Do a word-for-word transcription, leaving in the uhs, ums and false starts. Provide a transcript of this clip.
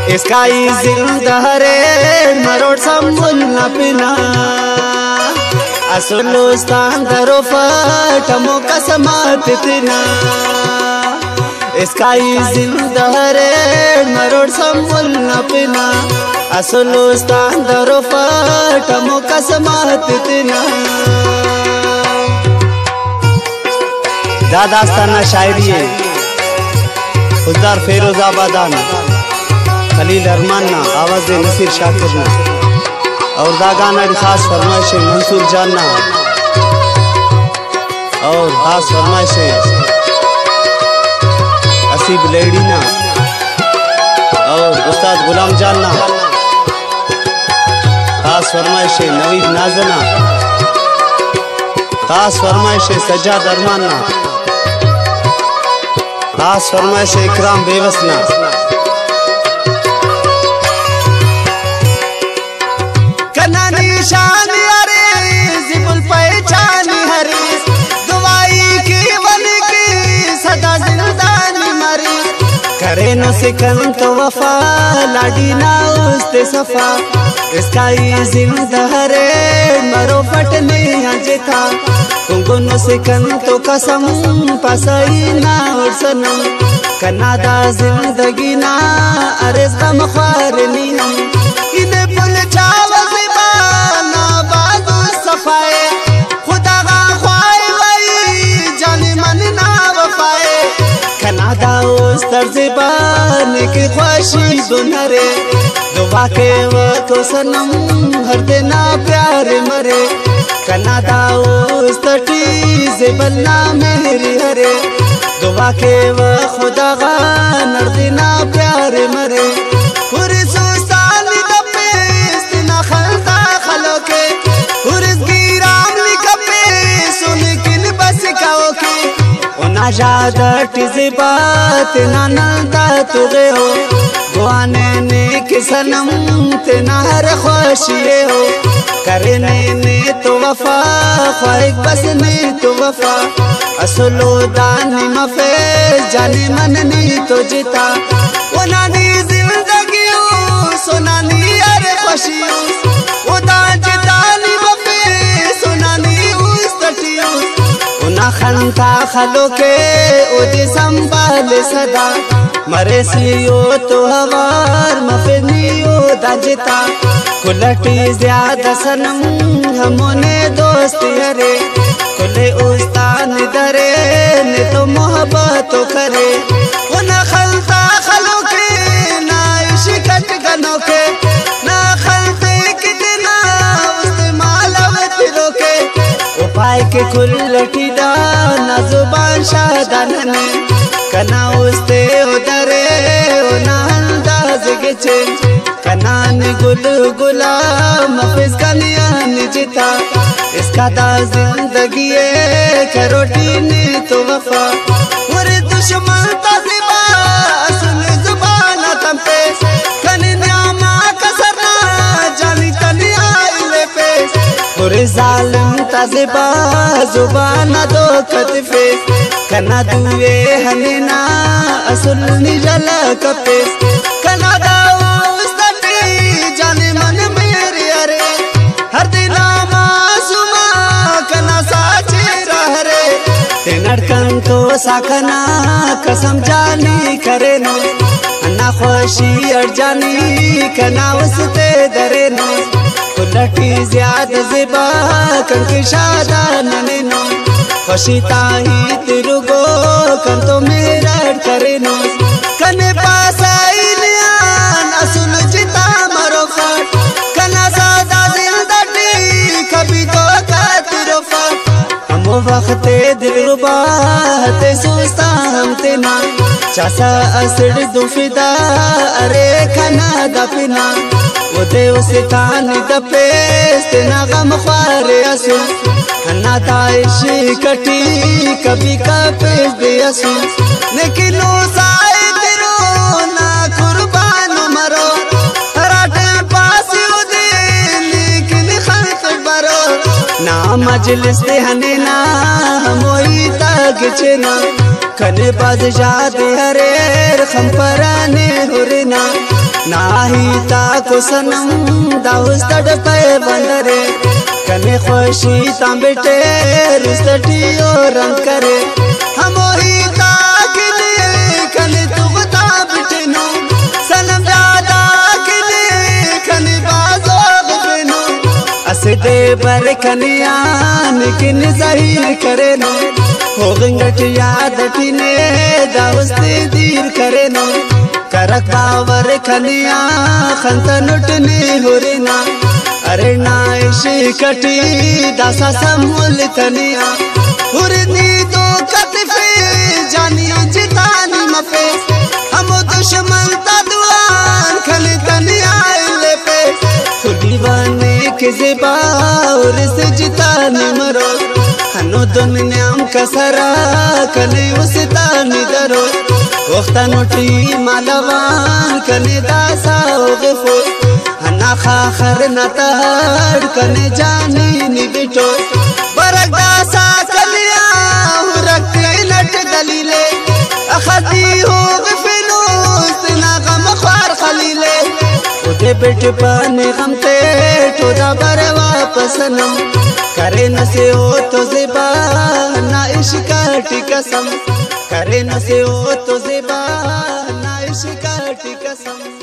इसकाई जिंदा रे मरोड़ संबुल न पिना असुलुस्तान दरो फटमो कसमात तना इसकाई जिंदा रे मरोड़ संबुल न पिना असुलुस्तान दरो फटमो कसमात तना। दादास्ताना शायरी है खुददार फेरोजाबादान खलील अरमानना आवाज़ नसीर शाकिरना और दागाना खास फरमाइश मंसूर जानना और खास फरमाइश असीब लेडीना और उस्ताद गुलाम जानना खास फरमाइश नवीद नाजना खास फरमाइश सज्जाद अरमानना खास फरमाइश इकराम बेवसना करे न सिकन तो वफा लाडी ना उस्ते सफा इसकाई जिंदा रे मरो फटने अजता कुंगो न सिकन तो कसम पसई ना और सनम कनादा जिंदगी ना अरे गम ख्वार नियम इने पुल चावल ना बादू सफाए खुदा का ख्वाए वही जाने मन ना वफाए कनादा उस तर्ज़बान की ख्वाशी दुनरे दुआ के वो सनम हर देना प्यार मरे कनादा उस तटी से बनना मेरी हरे दुआ के वो खुदा का नर देना प्यार मरे पूरे सुस्तान कपे इस्तना खलता खलो के पूरे गिराम कपे सुन किन बस काओ के ना ज्यादा टिज़े बात ना नलता तुगे हो गुआने ने किसनम तेना हर ख्वाशिये हो करने ने तो वफा ख्वाहिक बस ने तो वफा असलो दानी मफे जाने मन ने तो जिता वो नानी जिंदगी हो सोनानी अरे खुशी वो दा जितानी मफे सोनानी उस तटियो ना खंता खलो के ओदे संभाल सदा मरे सियो तो हवार मफनियो दाजता कुलटी ज्यादा सनम हमने दोस्त हरे कुले उस्तान दरे ने तो मोहब्बत करे वो ना खंता खलो के ना इश्क़ गनो के ना खलते कितना इस्तेमाल अवत रोके उपाय के कुलटी ना जुबान शादानने कना उस्ते उदरे ना अंदाज के चेंज कनान गुल गुलाम मफिज कनियान जिता इसका दा जिंदगी करोटी ने तो वफा पूरे दुश्मन तज़िबा सुन जुबान तम पे कनी न्यामा कसरना जानी तनी आइले पे पूरे जालिम तज़िबा जुबान दो कतफे कना दुए हमेना असुल निजला कपे कना दाओ उस्तटी जाने मन मेरे अरे हर दिन मासूमा कना साचे रह रे तेनड़कन तो साखना कसम जानी करे नो अन्ना खुशी अड़ जानी कना उसते दरे नो कुलटी ज्यादा ज़िबा कंके शादा नने नो खुशी ताही तिरुगो कन तो मेरा करे नो कने पास आई नियान असुल जिता मरो फाट कना सादा जिंदगी कभी तो का तिरो फाट हम वक्ते दिल रुबा ते सुस्ता हम तेना चासा असड़ दुफिदा अरे कना दफिना वो देव से तान दपेस तेना गम ख्वारे असुल ना ताइशी कटी कभी कपेस दे असुल लेकिन साए तेरो ना कुर्बान मरो राटे पास उदे लेकिन खल्क बरो ना मजलिस ते हने ना मोई ताग चेना कने बादशाह दे हरे खंपराने हुरना नाही ता को सनम दाउस तड़ पे बंदरे कने खुशी तांबेटे रुस्तटी और रंग करे हम ही ता किले कने तू बता बिटनो सनम दादा किले कने बाजो बिटनो असे दे बर कनिया निकिन जाहिर करे नो हो गंगट याद टिने दावस्ते दीर करे नो करक बावर खनिया खंतनुटने हुरना अरे नाइशी कटी दासा समूल तनिया हुरनी दो कतफे जानी जितानी मफे हम दुश्मन तदवान खली तनिया ले पे खुदी बने के ज़िबा और से जितानी मरो हनो दुनिया कसरा कने उसतानी दरो वक्ता नोटी मालवान कने दासा गफो हना खाखर नताड़ कने जानी निबिटो बरक दासा कलिया हुरकते लट दलीले अखदी हो गफिनो इतना गम ख्वार खलीले उदे बेट पाने गमते टोदा बर वापस नम करे न से हो तो ज़िबा ना इश्का टी कसम करे न से हो तो ज़िबा ना इश्का टी कसम।